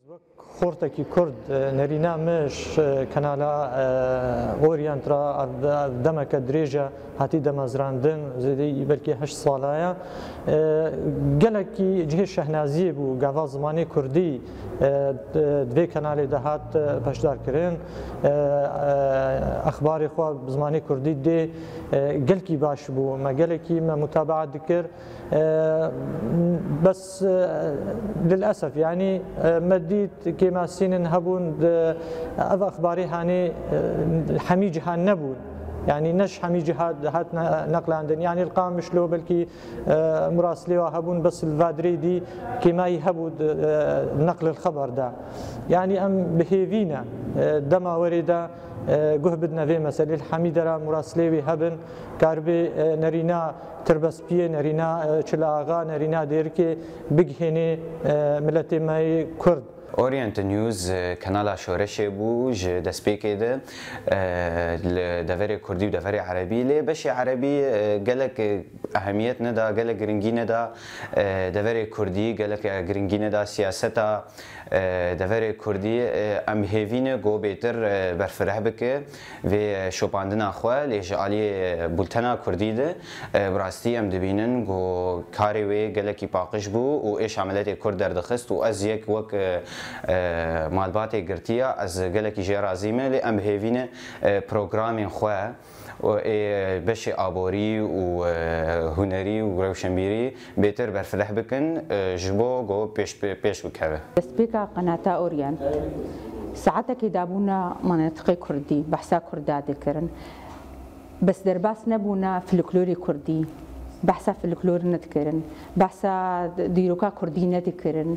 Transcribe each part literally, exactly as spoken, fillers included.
خورتکی کرد نرینا مش کانالا اورینترا دمک دریجه هاتی دمازراندن زدی بلکی هشت ساله گلکی جه شهنازی بو گاوا زمانی کردی دوی کانالی دهات پشدار کردن اخباری خو زمانی کردی دی گلکی باش بو ما گلکی ما متابعت دکر بس للأسف يعني مديت كما سنين هبون أف أخباري هاني حمي جهان نبون يعني نش حمي جهاد هات نقل عندن يعني القام مش لو بلكي مراسلي وهبون بس الفادري دي كما يهبوا نقل الخبر ده يعني أم بهيفينا دما ورده گوه بدنا في مسألة الحميدة مراسلي وهبن كاربي نرينا تربسبيه نرينا چلاغا نرينا ديركي بجهني ملتي ماي كرد اورينت نيوز كانالا شورشي بوج دسبيكي ده دفري كردي ودفري عربي ليه بشي عربي قالك اهميت ندا قالك جرينجي ندا دفري كردي قالك جرينجي ندا سياستا دفري كردي ام هيفين جو بيتر برفرح بك في شوباندنا خوا ليش علي بولتنا كردي ده براستي ام دبينن جو كاري وي قالك باقش بو وايش عمليات كرد دردخست وازيك وك مالباتي قرتيا از قالك جي رازيمه لي ام هيفين بروجرامين خوا بشي ابوري وهنري وروشنبيري بيتر برفلح بكن جبو جو بيش بيش وكذا سبيكا قناه اوريان ساعتك دابونا مناطق كردي بحثا كردا ذكرن بس درباس نبونا فلكلوري كردي بحثا فلكلور نذكرن بحثا ديروكا كردي نذكرن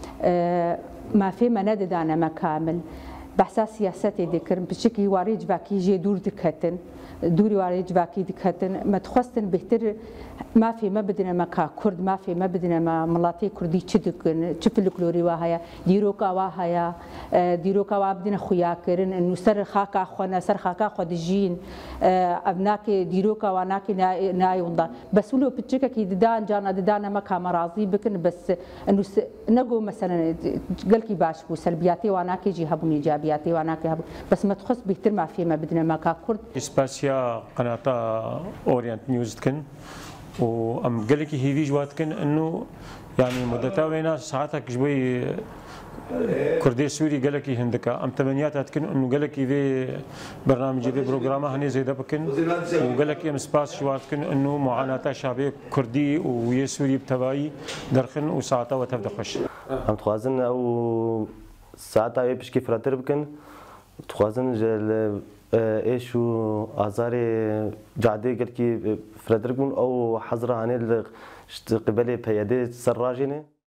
ما في مند دانا ما كامل بحثا سياستي ذكرن بشكل واريج باكي جي دور دكتن دوري واريج باكي دكتن ما تخصن بهتر ما في ما بدنا ما كرد ما في ما بدنا ما ملاطي كردي تشدكن تشوف الكلوري واهيا ديروكا واهيا ديروكا وابدنا خويا كرن انه سر خاكا خونا سر خاكا خد جين ابناك ديروكا واناك ناي وندا بس ولو بتشكا كي دان جانا دانا ما كان راضي بكن بس انه نقو مثلا قالكي باش بو سلبياتي واناك يجي هبون ايجابياتي واناك هبو بس ما تخص بهتر ما في ما بدنا ما كرد اسباسيا قناه اورينت نيوز كن وام قالك هيفي جواتكن انه يعني مدتها وينا ساعتك شوي كردي سوري قالك هندكا ام تمنيات هتكن انه قالك في برنامج في برنامج هني زي دبكن وقالك ام سباس جواتكن انه معاناه شعبيه كردي ويا سوري بتبعي درخن وساعتها وتبدا خش ام تخازن او ساعتها بشكي فراتر بكن تخازن جل ايش ازاري جعدي قالكي فراتر بكن او حضره هني قبل بيادي سراجينه